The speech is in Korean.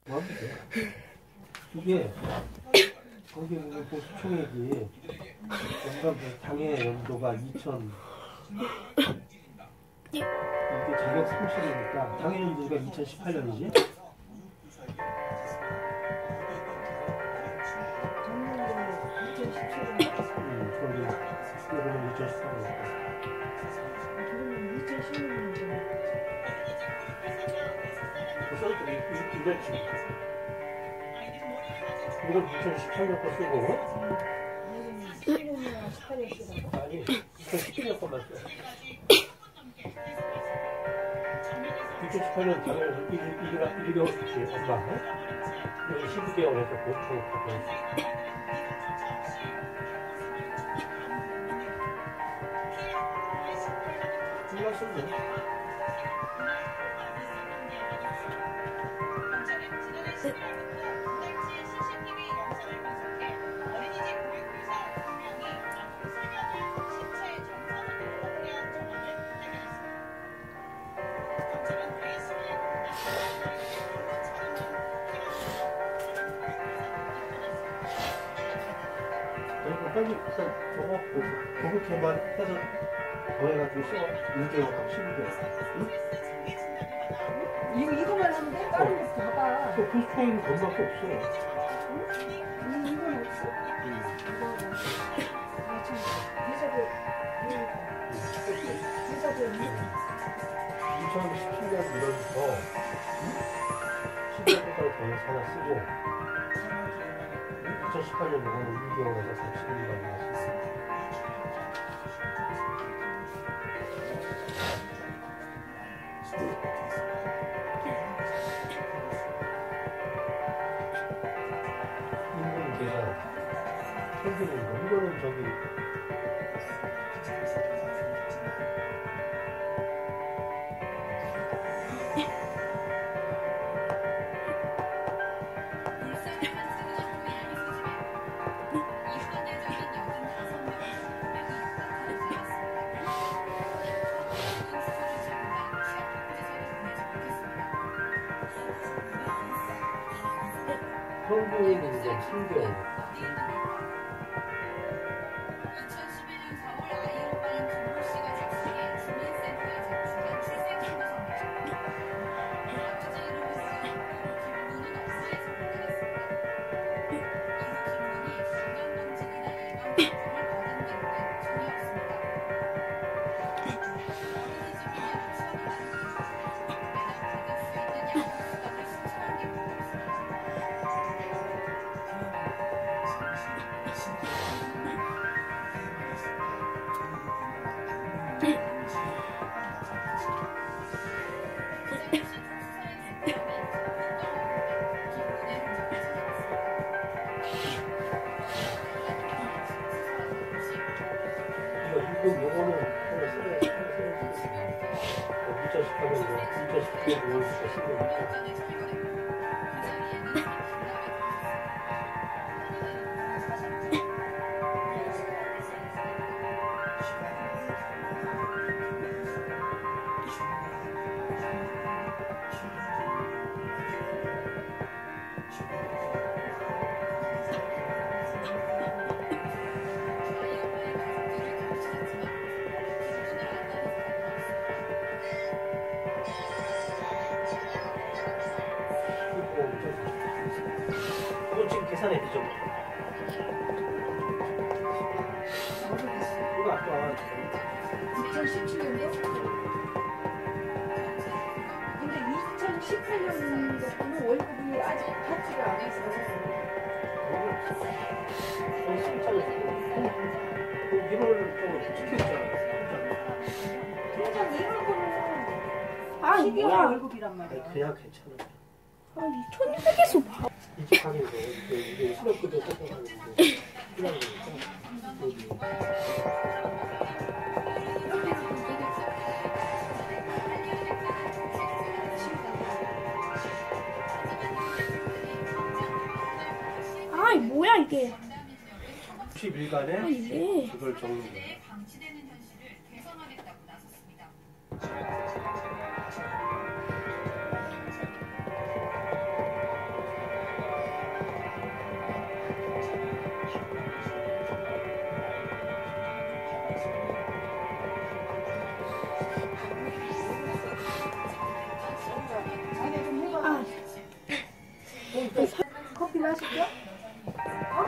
이게 거기 보면 보수총액이 연간 당해 연도가 2000 이게 자격 30이니까 당해 연도가 2018년이지? 그러면 2018년. 이걸 2018년 거 쓰고 아니 2012년 거만 써. 2018년 당연히 1개월 뒤에 엄마 여기 12개월에서 보충하고 몰랐었네. 빨리 일단 저거 보급형만 해서 더해가지고 써 1개월하고 12개월. 응? 이거만 하면 돼? 다른 거 봐봐. 그 보수총액은 돈밖에 없어. 응? 이건 없어? 회사도 2017년 1월부터 12월까지 더해서 하나 쓰고 2018년 요거는 2개월에서 37일간 나왔습니다. 인공 계산, 평균인 거 이거는 저기 평균인 이제 7개월. 요거는 하나 쓰래. 2018년도 2019년 5월부터 쓴 거니까. 이건 지금 계산해 되죠? 이거 아까 2017년도? 근데 2018년도는 월급이 아직 받지가 않아서 거의 승차가 1월 또 찍혀있잖아. 통장 이런 거는 아 12월 뭐야? 월급이란 말이야. 그냥 괜찮아. 아 2,200에서 봐. 이직하는 거 이게 수력급여 설정하는 게 필요한 거니까. 아 뭐야 이게? 10일간에 아 이게. 그걸 적는 거야. 어?